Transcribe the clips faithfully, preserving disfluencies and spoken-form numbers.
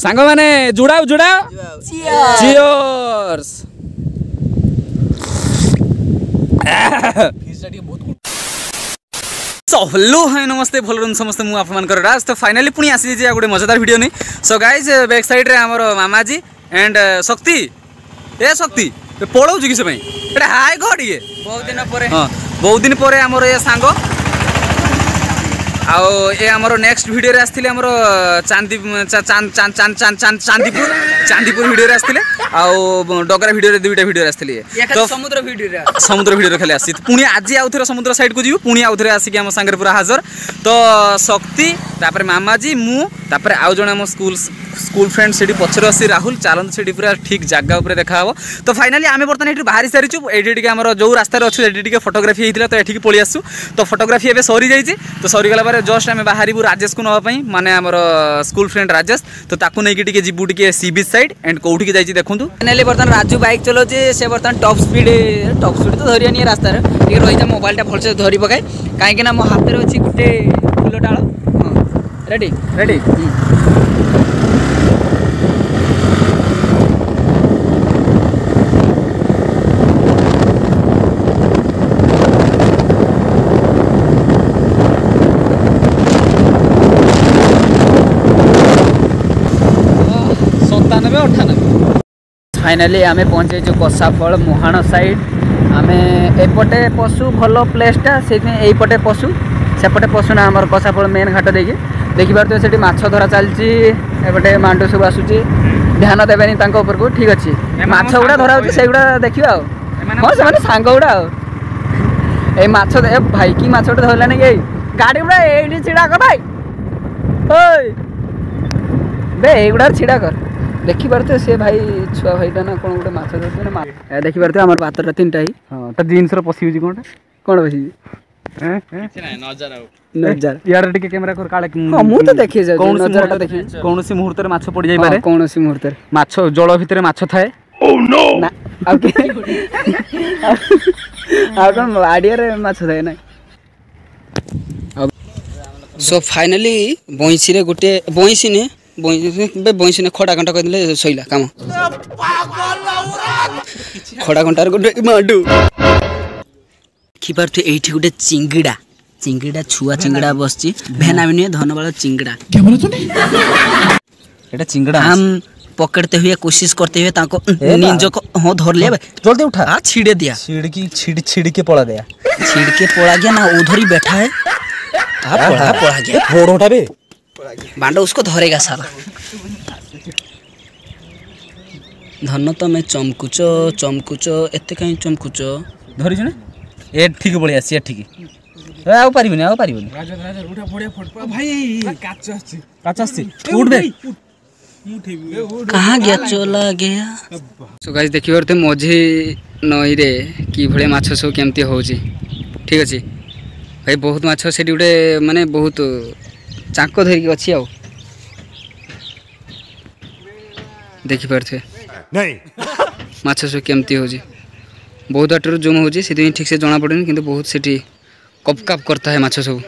सांग माने जुड़ाओ जुड़ाओ चियर्स। सो हेलो हाय नमस्ते भल समस्ते मुझे आपमनकर राज। तो फाइनाली पुणी आसी जे गोटे मजेदार वीडियो नहीं। सो गाइज बैक साइड रे हमर मामाजी एंड शक्ति ए शक्ति पड़ौ कि से एटा हाय गड ये बहुत दिन पर हां बहुत दिन पर हमर ये सांग आओ ये हमर नेक्स्ट वीडियो रे आस्थिले हमर चांदी चांद चांद चांद चांद चांदीपुर चांदीपुर वीडियो रे आस्थिले आओ डगरा वीडियो रे दुईटा वीडियो रे आस्थिले तो समुद्र वीडियो रे समुद्र वीडियो रे खाली आसी पुणी आज आउथरे समुद्र साइड को जीव पुणी आउथरे आसी कि हम संगे पूरा हाजर। तो शक्ति तापर मामाजी मु तापर आउ जने हम स्कूल स्कूल फ्रेंड सेठी पछर आसी राहुल चालन सेठी पूरा ठीक जगह ऊपर देखा हो। तो फाइनाली आमे बर्तन एठी बाहरी सारिछु एठी टिके हमर जो रास्ता रे अछि एठी टिके फोटोग्राफी हेतिला तो एठी पळि आसु। तो फोटोग्राफी एबे सरी जाईछि तो सरी गला बारे जस्ट आमे बाहरी बु राजेश को नवा पई माने हमर स्कूल फ्रेंड राजेश तो ताकू नै कि टिके जिबु टिके सी बीच साइड एंड कोउठी के जाईछि देखंतु। फाइनाली बर्तन राजू बाइक चलोछि से बर्तन टॉप स्पीड टॉप स्पीड तो धरिया नि रास्ता रे टिके रहि जा मोबाइल टा भलसे धरि पकाय काहे कि ना मो हाथ रे अछि गुटे फुल डाळ। हां रेडी रेडी फाइनाली आमे पहुँचे कसाफल मुहाण साइड आमे एपटे पशु भल प्लेसटा से यहीपटे पशु सेपटे पशु ना आमर कसाफल मेन घाट देखिए देखिपार से माछ धरा चलती एपटे मांडू सब आसूची ध्यान देवेनि तांको ऊपर को ठीक अच्छी माछ गुड़ा धरा से गुड़ा देखिए हाँ से सांग गुड़ा ए माछ भाई कि माछ गोटे धरलानी कि गाड़ी गुड़ा ये छिड़ा कर भाई बे युड़ा छिड़ा कर देखी पारते से भाई छुआ भाईटा ना कौन गोटे माछ धरते ना देखी पारते हमर पात्रटा तीनटा ही हां त जींस रो पसी होजी कोनटा कोन पसी हैं किछ नै नजर आउ नजर यार टिके कैमरा कर काले हां मु तो देखि जा कोन नजरटा देखि कोनसी मुहूर्त रे माछ पड़ी जाई पारे कोनसी मुहूर्त रे माछ जळ भितरे माछ थाए ओ नो ना आ कोन आडिया रे माछ थाए ना। सो फाइनली बंसी रे गुटे बंसी ने बंसी ने खड़ा घंटा कहले सइला काम खड़ा घंटार गोटे माडू खिपार थे एठी गोटे चिंगड़ा चिंगड़ा छुआ चिंगड़ा बसची भेना बिने धन वाला चिंगड़ा क्या बोला तूने एटा चिंगड़ा हम पकड़ते हुए कोशिश करते हुए ताको निंजो को हां धर लिया जल्दी उठा हां छीड़े दिया छीड़ की छीड़ छीड़ के पड़ा गया छीड़ के पड़ा गया ना उधर ही बैठा है आ पड़ा पड़ा गया फोड़ उठा बे बांडा उसको धरेगा साला धन तो मैं चमकुच चमकुच एते कहीं चमकुच धरि जने ए ठीक बळी आसी ठीक ए आ पारिबनी आ पारिबनी राजा राजा उठा बढिया फटपा भाई काच आसी काच आसी उठ बे कहां गया चला गया। सो गाइस देखि परते मझी नई रे की भळे माछ सब केमती होउची ठीक अछि भाई बहुत माछ सेठी उडे माने बहुत चाक धरिक अच्छी आउ देखी पारे नहीं माछ सब केमती हो बहुत आटर जूम हो ठीक से जना पड़े कि बहुत से कप कप करता है माछ सब।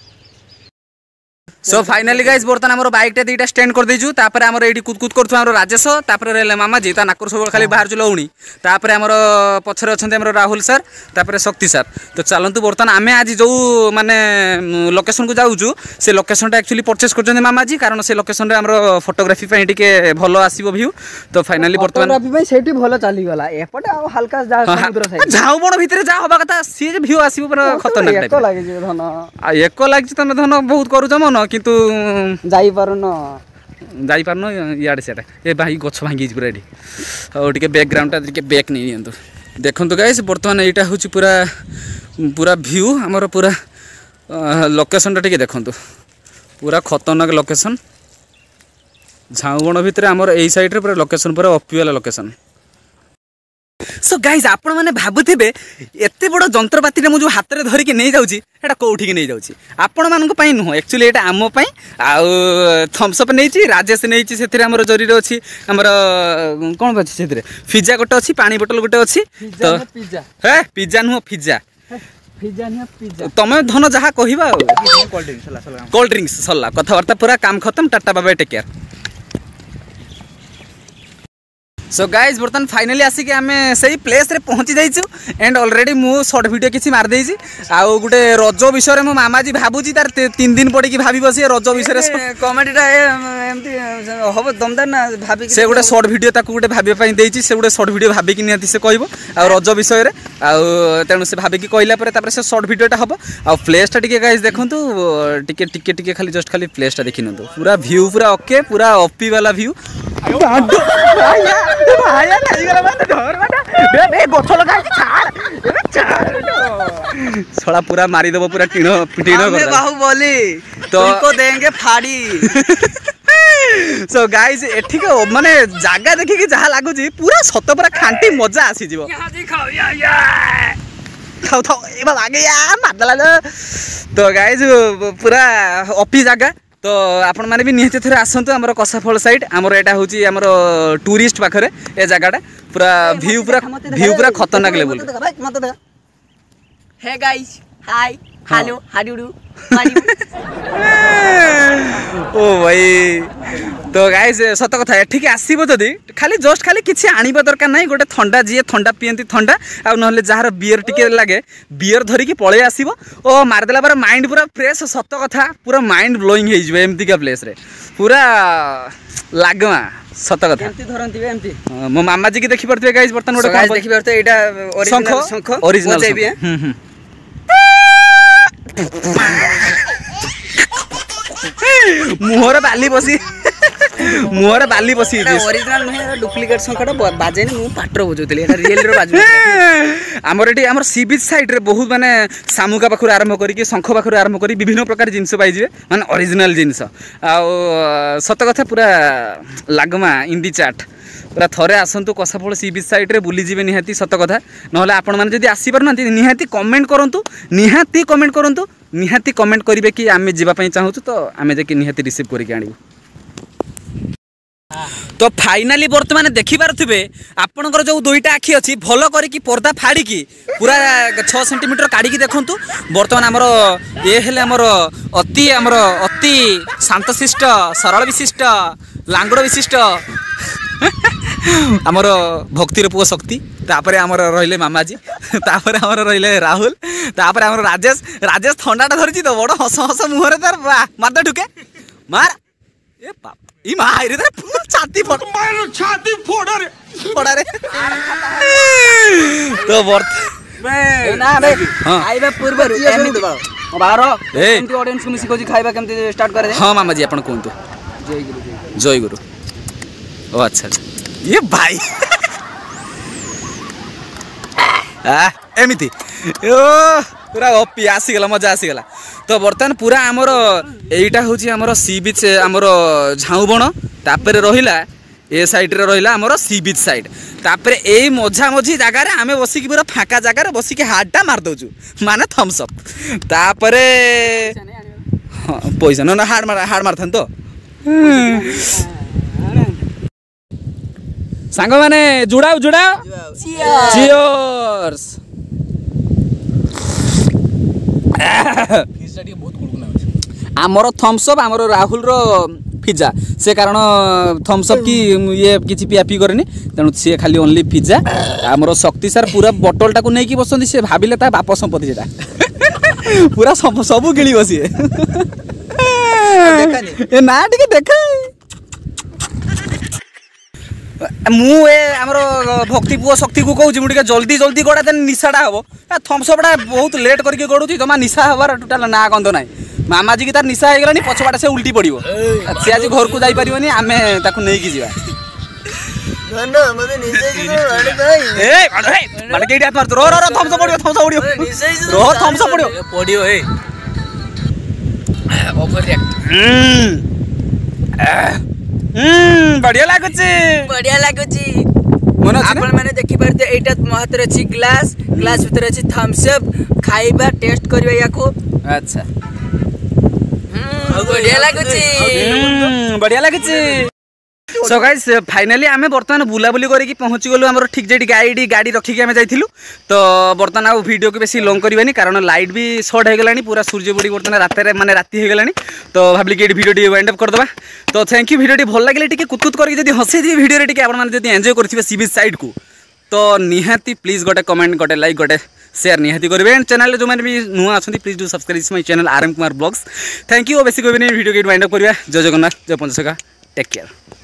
सो फाइनली गाइस बर्तन हमर बाइक टा दीटा स्टैंड कर देजु तापर हमर एडी कुद कुद करथु हमर राजेश तापर रेले मामाजी ता नाकर सब खाली बाहर जुलौनी तापर हमर पछरे अछन्ते हमर राहुल सर तापर शक्ति सर। तो चलंतु बर्तन आमे आज जो माने लोकेशन को जाउजु से लोकेशन टा एक्चुअली परचेस करजने मामाजी कारण से लोकेशन रे हमर फोटोग्राफी पई टिके भलो आसीबो व्यू। तो फाइनली बर्तन फोटोग्राफी पई सेठी भलो चाली गला एपटे आ हल्का जा समुद्र साइड झाउ बण भितरे जा होबा कथा सी जे व्यू आसीबो पर खतरनाक टाइप एको लागे जे धन आ एको लागे तमे धन बहुत करू जमन किंतु जाई पारन जाई पारन याडे सेटा ए भाई गछ भांगी पूरा एडी और टिके बैकग्राउंड टा टिके बैक नै नियंतु देखंतु गाइस बर्तमान एटा होची पूरा पूरा व्यू हमर पूरा लोकेशन टा टिके देखंतु पूरा खतरनाक लोकेशन झाउबण भितरे हमर एई साइड रे पूरा लोकेशन पूरा ऑप्टिमल लोकेशन। सो गाइज आपण मैंने भावुवे एत बड़ जंत्रपाति मुझे हाथ में धरिकी नहीं जाऊँगी एटा कौटी नहीं जाऊँगी आपण मानी नुह एक्चुअली एटा आम आउ थम्सअप नहीं राजेश नहीं से जरी अच्छी आमर कौन अच्छी से पिज्जा गोटे अच्छी पानी बोतल गोटे अच्छी तो हे पिज्जा नुह पिज्जा तमें धन जहाँ कह कोल्ड ड्रिंक्स सरला कथबार्ता पूरा काम खत्म tata bye take care. So guys बर्तमान फाइनाली आसिक आम से प्लेस रे पहुँची जाइछु एंड ऑलरेडी मु शॉर्ट वीडियो किसी मार देइछि आउ गुटे रज विषय मो मामाजी भाबुची तार तीन दिन पड़ी भाबी बसी रज विषय कमेडीटा एमती हबो दमदार ना भाबी से गुटे शॉर्ट वीडियो ताकू गुटे भाबी पई देइछि से गुटे शॉर्ट वीडियो भाबी कि नियति से कहबो आ रज विषय रे आ तेनु से भाबी कि कहला परे तापर से शॉर्ट वीडियोटा हबो आ प्लेसटा टिके गाइज देखंतु टिके टिके टिके खाली जस्ट खाली प्लेसटा देखिनंतु पूरा व्यू पूरा ओके पूरा ओपी वाला व्यू छड़ा पूरा मारी दबो पूरा टीण टीण कर बाहुबली तो को देंगे फाड़ी सो गाइस एठी के माने जागा देखि कि जहा लागु जी पूरा सत पूरा खांटी मजा आसी जीवो यहां दिखाओ या या खाओ खाओ ए बाबा आगे या मादला तो गाइस पूरा ऑफी जागा तो आपण माने भी निहते थरे आसंतु हमर कसाफल साइड हमर एटा होची हमर टूरिस्ट पाखरे ए जगाटा पूरा व्यू पूरा व्यू पूरा खतरनाक लेवल मत दे हे guys hi hello how do do ओ भाई तो गाइस सत कथा एठिक आसीबो जदी खाली जस्ट खाली किछि आनिबा दरकार नाही गोटे ठंडा जिए ठंडा पियंती ठंडा आ नहले जहार बियर टिके लागे बियर धरी की पळे आसीबो ओ मार देला पर माइंड पूरा फ्रेश सत कथा पूरा माइंड ब्लोइंग हे जबे एमती का प्लेस रे पूरा लागमा सत कथा एमती धरंती बे एमती मो मामा जी की देखि परते गाइस बर्तन गोटे गाइस देखि परते एटा ओरिजिनल शंख ओरिजिनल हम हम मुहर बाली बसी मुहर बाली बसी ओरिजिनल नहे डुप्लीकेट शंखटा बाजे नि मु पाटर बजौतली एटा रियल रो बाजू हमर एटी हमर सी बीच साइड रे बहुत माने सामुका पाखुर आरंभ करी कि शंख पाखुर आरंभ करी विभिन्न प्रकार जिंस पाई जिवे माने ओरिजिनल जिंस आ सत कथा पूरा लागमा इंडी चाट पूरा थरे आसंतु कसाफल सी बीच साइड रे बुली जीवे निहाती सत कथा नहले आपण माने जदी आसी परना निहाती कमेंट करंतु निहाती कमेंट करंतु निहाती कमेंट करिवे कि आमे जीवा पई चाहूछु तो आमे जे कि निहाती रिसीव करी के आनिबो तो फाइनाली बर्तमान देखि पारथिबे आपनकर जो दुईटा आखी अछि भलो करी कि पर्दा फाड़ी की पूरा छह सेंटीमीटर काडी की देखंतु बर्तमान हमर ए हेले हमर अति हमर अति शांतशिष्ट सरल विशिष्ट लांगड़ विशिष्ट आमर भक्तिर पुओ शक्ति तापरे आमर रहिले मामाजी तापरे आमर रहिले राहुल तापरे आमर राजेश राजेश ठंडाटा धरिछि तो बड़ हस हस मुहरे तार मार ढुके मार ए बाप ई मार रे छाती फोड़ मार छाती फोड़ रे फोड़ रे तो वर्त ना बे खाइबा पूर्व एमि दबा बारो एमति ऑडियंस को मिसी कोजी खाइबा केमति स्टार्ट करे हां मामाजी आपण कोंतु जय गुरु जय गुरु ओ अच्छा ये भाई आ एमिति ओ पूरा ओपी आसी गला मजा आसी गला तो बर्तमान पूरा हमर एइटा होची हमर सी बीच हमर झाऊबण तापर रहिला ए साइड रे रहिला हमर सी बीच साइड तापर एई मझा मझी जगह रे हमें बसी की पूरा फाका जगह रे बसी के हार्डटा मार दोजु माने थम्स अप तापर पैसा न हार्ड मार हार्ड मारथन तो सांग माने जुड़ाओ जुड़ाओ चियर्स आमर थम्स अप आमर राहुल रो पिज्जा से कारण थम्स अप की ये किछि पिया पी करनी तेणु सी खाली ओनली पिज्जा आमर शक्ति सार पूरा बोतल टाको नै कि बसंती से भाबिले ता बाप संपत्ति जेटा पूरा सब सब गिली बसी ए ना टिके देखा मु ए हमर भक्ति पुओ शक्ति को कहूँ मुझे जल्दी जल्दी गड़ा देन निशाटा हम थम्सअपटा बहुत लेट करके गड़ुची जमा निशा हबार टोटाल ना गंध ना मामाजी की तार निशा हो गलानी पछवाटा से उल्टी पड़ो सी आज घर को जाई परिबनी आमे ताकू नै कि जीवा ए माने केडी हाथ मार रो रो थम्सअप पड़ियो थम्सअप पड़ियो रो थम्सअप पड़ियो पड़ियो ए ओवर रिएक्ट हम्म बढ़िया लागुची बढ़िया लागुची मन अछि आपण माने देखि परते एटा महतर अछि ग्लास ग्लास भीतर अछि थम्स अप खाइबा टेस्ट करबा याको अच्छा हम्म बढ़िया लागुची हम्म बढ़िया लागुची सो गाइस फाइनाली आम बर्तमान बुलाबुली करके पहुँची गलु आम ठीक जे गाड़ी गाड़ी रखिक आम जाइलु तो बर्तमान आउ वीडियो को बेसी लंग करवानी कारण लाइट भी सर्ट हो गलानी पूरा सूर्य बुड़ी बर्तमान रात माने राति हो गलानी तो भाविली कि वीडियो वाइंड अप करदे तो थैंक यू वीडियो भल लगे टी कुतकुत करके जब हसई थी वीडियो आप एंजॉय करेंगे सी बीच साइड को तो निहाती प्लीज गोटे कमेंट गोटे लाइक गोटे शेयर निहाती करेंगे एंड चैनल जो मैंने भी नुआ अच्छा please do subscribe my channel R M Kumar blogs thank you बेसी कहबी वीडियो वाइंड अप करवा जय जगन्नाथ जय पंचसखा टेक केयर।